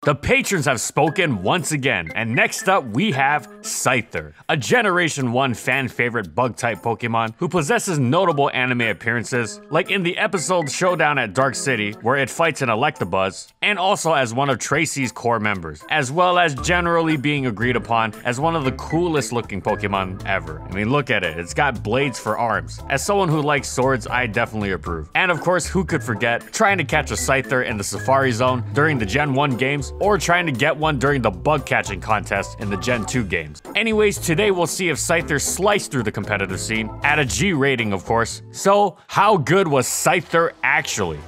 The patrons have spoken once again, and next up we have Scyther, a Generation 1 fan favorite bug-type Pokemon who possesses notable anime appearances, like in the episode Showdown at Dark City, where it fights an Electabuzz, and also as one of Tracy's core members, as well as generally being agreed upon as one of the coolest looking Pokemon ever. I mean, look at it, it's got blades for arms. As someone who likes swords, I definitely approve. And of course, who could forget trying to catch a Scyther in the Safari Zone during the Gen 1 games, or trying to get one during the bug catching contest in the Gen 2 games. Anyways, today we'll see if Scyther sliced through the competitive scene, at a G rating of course. So, how good was Scyther actually?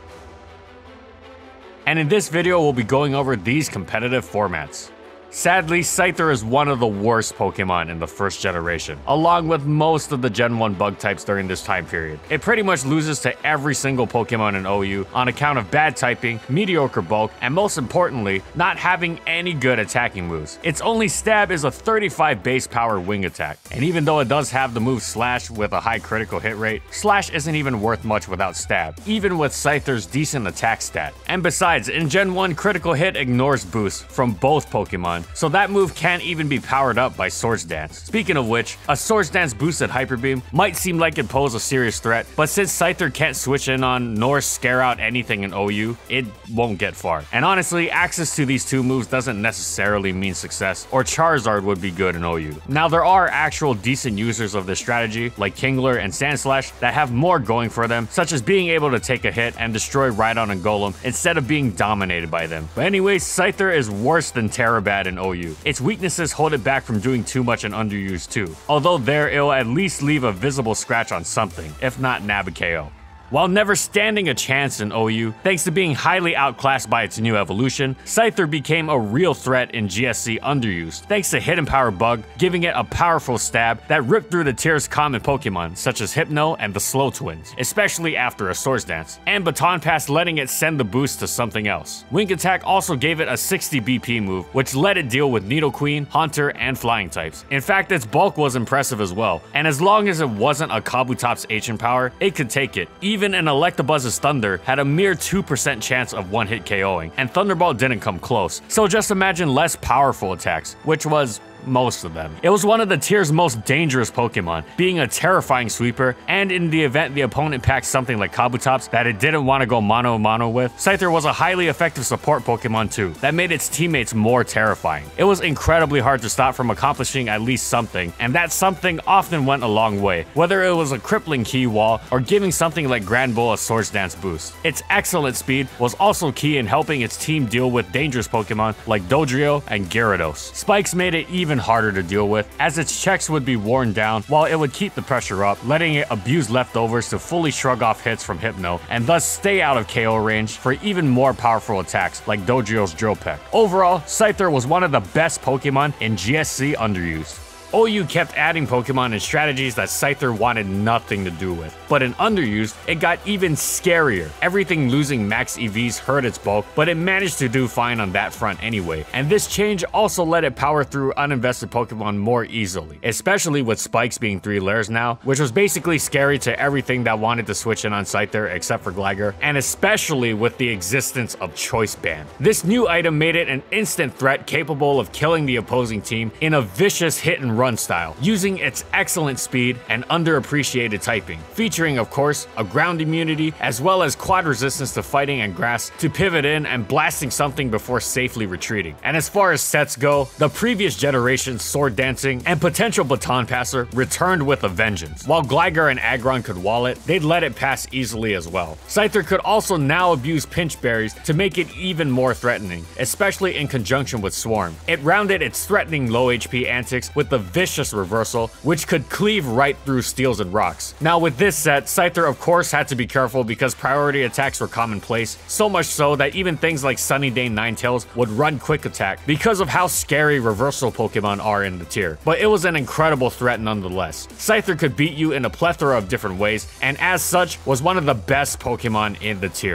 And in this video we'll be going over these competitive formats. Sadly, Scyther is one of the worst Pokemon in the first generation, along with most of the Gen 1 bug types during this time period. It pretty much loses to every single Pokemon in OU on account of bad typing, mediocre bulk, and most importantly, not having any good attacking moves. Its only stab is a 35 base power wing attack, and even though it does have the move Slash with a high critical hit rate, Slash isn't even worth much without stab, even with Scyther's decent attack stat. And besides, in Gen 1, critical hit ignores boosts from both Pokemon, so that move can't even be powered up by Swords Dance. Speaking of which, a Swords Dance boosted Hyper Beam might seem like it poses a serious threat, but since Scyther can't switch in on nor scare out anything in OU, it won't get far. And honestly, access to these two moves doesn't necessarily mean success, or Charizard would be good in OU. Now there are actual decent users of this strategy, like Kingler and Sandslash, that have more going for them, such as being able to take a hit and destroy Rhydon and Golem instead of being dominated by them. But anyways, Scyther is worse than Terabad in OU. Its weaknesses hold it back from doing too much and underused too, although there it'll at least leave a visible scratch on something, if not Nabakeo. While never standing a chance in OU, thanks to being highly outclassed by its new evolution, Scyther became a real threat in GSC underused, thanks to Hidden Power Bug, giving it a powerful stab that ripped through the tier's common Pokemon, such as Hypno and the Slow Twins, especially after a Swords Dance, and Baton Pass letting it send the boost to something else. Wing Attack also gave it a 60 BP move, which let it deal with Nidoqueen, Haunter, and Flying types. In fact, its bulk was impressive as well, and as long as it wasn't a Kabutops Ancient Power, it could take it. Even an Electabuzz's Thunder had a mere 2% chance of one-hit KOing, and Thunderbolt didn't come close, so just imagine less powerful attacks, which was most of them. It was one of the tier's most dangerous Pokemon, being a terrifying sweeper, and in the event the opponent packed something like Kabutops that it didn't want to go mano-a-mano with, Scyther was a highly effective support Pokemon too, that made its teammates more terrifying. It was incredibly hard to stop from accomplishing at least something, and that something often went a long way, whether it was a crippling key wall or giving something like Grand Bull a Swords Dance boost. Its excellent speed was also key in helping its team deal with dangerous Pokemon like Dodrio and Gyarados. Spikes made it even harder to deal with, as its checks would be worn down while it would keep the pressure up, letting it abuse leftovers to fully shrug off hits from Hypno, and thus stay out of KO range for even more powerful attacks like Dodrio's Drill Peck. Overall, Scyther was one of the best Pokemon in GSC underused. OU kept adding Pokemon and strategies that Scyther wanted nothing to do with, but in underused, it got even scarier. Everything losing max EVs hurt its bulk, but it managed to do fine on that front anyway, and this change also let it power through uninvested Pokemon more easily, especially with Spikes being 3 layers now, which was basically scary to everything that wanted to switch in on Scyther except for Gligar, and especially with the existence of Choice Band. This new item made it an instant threat capable of killing the opposing team in a vicious hit and run style, using its excellent speed and underappreciated typing, featuring of course a ground immunity as well as quad resistance to fighting and grass to pivot in and blasting something before safely retreating. And as far as sets go, the previous generation's Sword Dancing and potential Baton Passer returned with a vengeance. While Gligar and Aggron could wall it, they'd let it pass easily as well. Scyther could also now abuse Pinch Berries to make it even more threatening, especially in conjunction with Swarm. It rounded its threatening low HP antics with the vicious reversal, which could cleave right through steels and rocks. Now with this set, Scyther of course had to be careful because priority attacks were commonplace, so much so that even things like Sunny Day Ninetales would run quick attack because of how scary reversal Pokemon are in the tier. But it was an incredible threat nonetheless. Scyther could beat you in a plethora of different ways, and as such was one of the best Pokemon in the tier.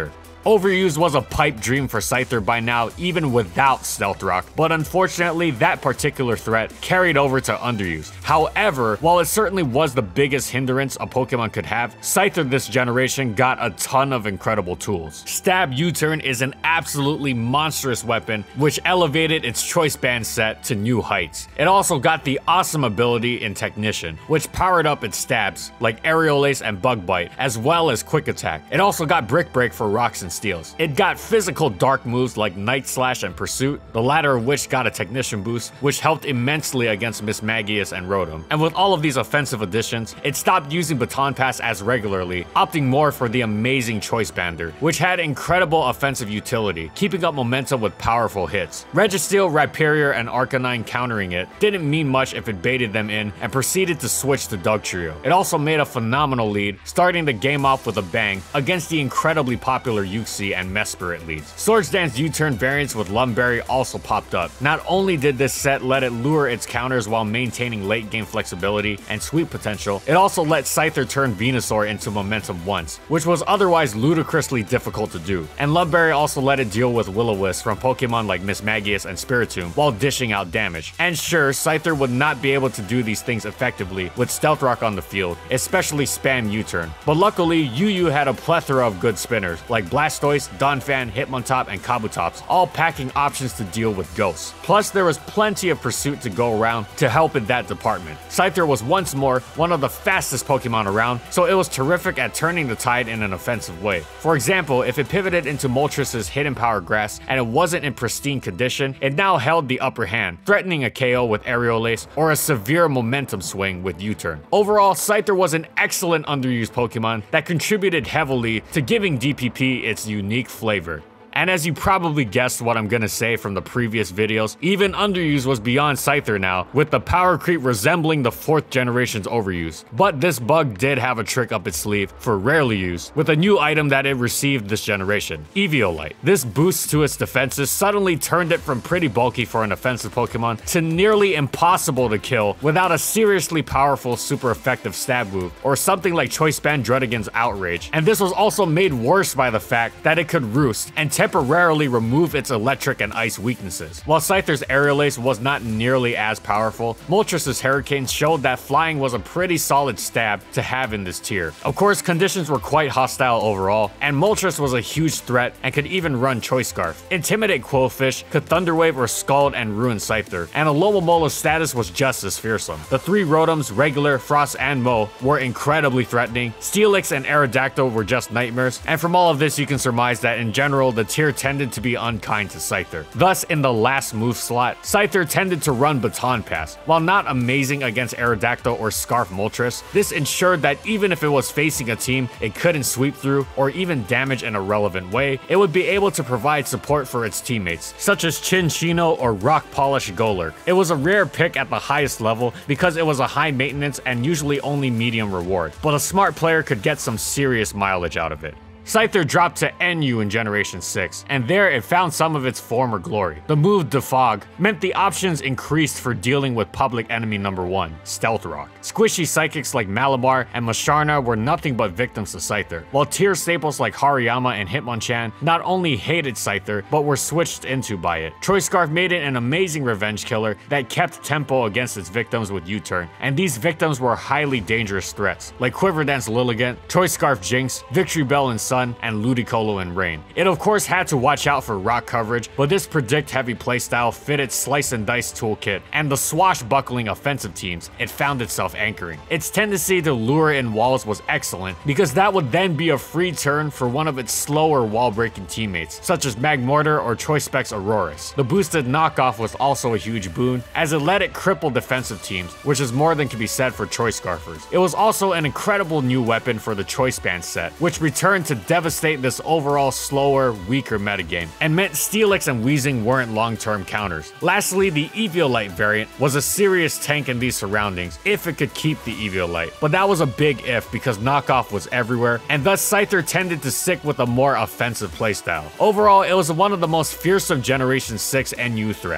Overuse was a pipe dream for Scyther by now, even without Stealth Rock, but unfortunately that particular threat carried over to Underuse. However, while it certainly was the biggest hindrance a Pokemon could have, Scyther this generation got a ton of incredible tools. Stab U-Turn is an absolutely monstrous weapon, which elevated its Choice Band set to new heights. It also got the awesome ability in Technician, which powered up its stabs, like Aerial Ace and Bug Bite, as well as Quick Attack. It also got Brick Break for rocks and steels. It got physical dark moves like Night Slash and Pursuit, the latter of which got a Technician boost, which helped immensely against Mismagius and Rotom. And with all of these offensive additions, it stopped using Baton Pass as regularly, opting more for the amazing Choice Bander, which had incredible offensive utility, keeping up momentum with powerful hits. Registeel, Rhyperior, and Arcanine countering it didn't mean much if it baited them in and proceeded to switch to Dugtrio. It also made a phenomenal lead, starting the game off with a bang against the incredibly popular Uxie and Mesprit leads. Swords Dance U-Turn variants with Lumberry also popped up. Not only did this set let it lure its counters while maintaining late game flexibility and sweep potential, it also let Scyther turn Venusaur into momentum once, which was otherwise ludicrously difficult to do. And Lumberry also let it deal with Will-O-Wisp from Pokemon like Mismagius and Spiritomb while dishing out damage. And sure, Scyther would not be able to do these things effectively with Stealth Rock on the field, especially spam U-Turn. But luckily, Yu had a plethora of good spinners like Blastoise, Donphan, Hitmontop, and Kabutops, all packing options to deal with Ghosts. Plus, there was plenty of Pursuit to go around to help in that department. Scyther was once more one of the fastest Pokemon around, so it was terrific at turning the tide in an offensive way. For example, if it pivoted into Moltres' Hidden Power Grass and it wasn't in pristine condition, it now held the upper hand, threatening a KO with Aerial Ace or a severe momentum swing with U-Turn. Overall, Scyther was an excellent underused Pokemon that contributed heavily to giving DPP its unique flavor. And as you probably guessed what I'm gonna say from the previous videos, even Underuse was beyond Scyther now, with the power creep resembling the 4th generation's Overuse. But this bug did have a trick up its sleeve for rarely used, with a new item that it received this generation, Eviolite. This boost to its defenses suddenly turned it from pretty bulky for an offensive Pokemon to nearly impossible to kill without a seriously powerful super effective stab move, or something like Choice Band Drudigan's Outrage. And this was also made worse by the fact that it could roost and temporarily remove its electric and ice weaknesses. While Scyther's Aerial Ace was not nearly as powerful, Moltres' Hurricane showed that flying was a pretty solid stab to have in this tier. Of course, conditions were quite hostile overall, and Moltres was a huge threat and could even run Choice Scarf. Intimidate Quillfish, could Thunderwave or Scald and ruin Scyther, and Alomomolo's status was just as fearsome. The 3 Rotoms, Regular, Frost, and Mo were incredibly threatening, Steelix and Aerodactyl were just nightmares, and from all of this you can surmise that in general the tier tended to be unkind to Scyther. Thus, in the last move slot, Scyther tended to run Baton Pass. While not amazing against Aerodactyl or Scarf Moltres, this ensured that even if it was facing a team it couldn't sweep through or even damage in a relevant way, it would be able to provide support for its teammates, such as Chinchino or Rock Polish Golurk. It was a rare pick at the highest level because it was a high maintenance and usually only medium reward, but a smart player could get some serious mileage out of it. Scyther dropped to NU in Generation 6, and there it found some of its former glory. The move Defog meant the options increased for dealing with public enemy number 1, Stealth Rock. Squishy psychics like Malamar and Masharna were nothing but victims to Scyther, while tier staples like Hariyama and Hitmonchan not only hated Scyther, but were switched into by it. Choice Scarf made it an amazing revenge killer that kept tempo against its victims with U-Turn, and these victims were highly dangerous threats, like Quiver Dance Lilligant, Choice Scarf Jinx, Victory Bell and Sun, and Ludicolo and Rain. It of course had to watch out for rock coverage, but this predict heavy playstyle fit its slice and dice toolkit, and the swashbuckling offensive teams it found itself anchoring. Its tendency to lure in walls was excellent, because that would then be a free turn for one of its slower wall-breaking teammates, such as Magmortar or Choice Specs Auroras. The boosted knockoff was also a huge boon, as it let it cripple defensive teams, which is more than can be said for Choice Scarfers. It was also an incredible new weapon for the Choice Band set, which returned to devastate this overall slower, weaker metagame, and meant Steelix and Weezing weren't long-term counters. Lastly, the Eviolite variant was a serious tank in these surroundings if it could keep the Eviolite, but that was a big if because knockoff was everywhere, and thus Scyther tended to stick with a more offensive playstyle. Overall, it was one of the most fearsome Generation 6 NU threats.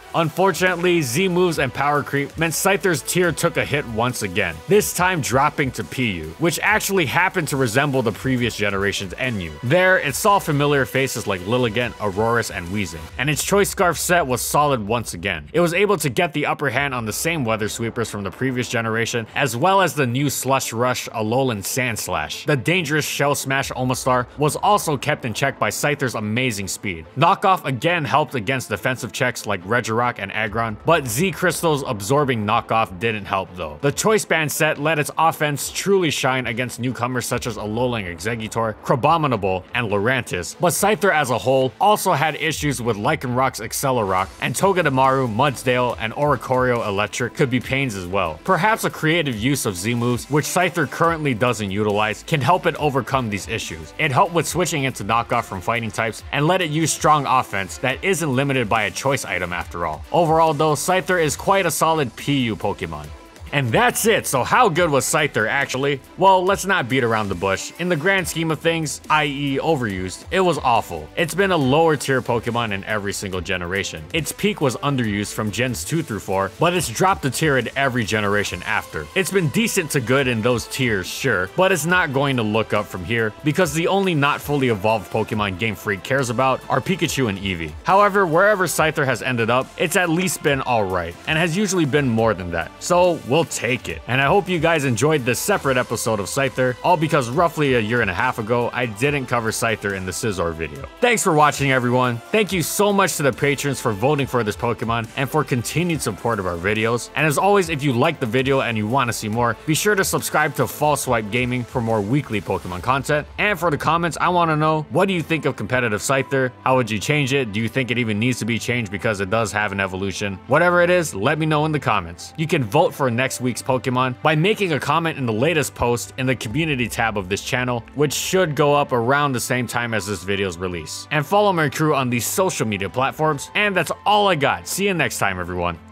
Unfortunately, Z moves and power creep meant Scyther's tier took a hit once again, this time dropping to PU, which actually happened to resemble the previous generation's NU. There, it saw familiar faces like Lilligant, Aurorus, and Weezing, and its Choice Scarf set was solid once again. It was able to get the upper hand on the same Weather Sweepers from the previous generation, as well as the new Slush Rush Alolan Sand Slash. The dangerous Shell Smash Omastar was also kept in check by Scyther's amazing speed. Knockoff again helped against defensive checks like Regirock and Aggron, but Z Crystal's absorbing knockoff didn't help though. The Choice Band set let its offense truly shine against newcomers such as Alolan Exeggutor, Crabominable, and Lurantis, but Scyther as a whole also had issues with Lycanroc's Accelerock, and Togedemaru, Mudsdale, and Oricorio Electric could be pains as well. Perhaps a creative use of Z moves, which Scyther currently doesn't utilize, can help it overcome these issues. It helped with switching into knockoff from fighting types and let it use strong offense that isn't limited by a choice item after all. Overall though, Scyther is quite a solid PU Pokemon. And that's it. So how good was Scyther actually? Well, let's not beat around the bush. In the grand scheme of things, i.e. overused, it was awful. It's been a lower tier Pokemon in every single generation. Its peak was underused from gens 2 through 4, but it's dropped a tier in every generation after. It's been decent to good in those tiers, sure, but it's not going to look up from here because the only not fully evolved Pokemon Game Freak cares about are Pikachu and Eevee. However, wherever Scyther has ended up, it's at least been alright, and has usually been more than that. So we'll take it. And I hope you guys enjoyed this separate episode of Scyther, all because roughly a year and a half ago, I didn't cover Scyther in the Scizor video. Thanks for watching, everyone. Thank you so much to the patrons for voting for this Pokemon and for continued support of our videos. And as always, if you liked the video and you want to see more, be sure to subscribe to False Swipe Gaming for more weekly Pokemon content. And for the comments, I want to know, what do you think of competitive Scyther? How would you change it? Do you think it even needs to be changed because it does have an evolution? Whatever it is, let me know in the comments. You can vote for next week's Pokemon by making a comment in the latest post in the community tab of this channel, which should go up around the same time as this video's release. And follow my crew on these social media platforms. And that's all I got. See you next time, everyone.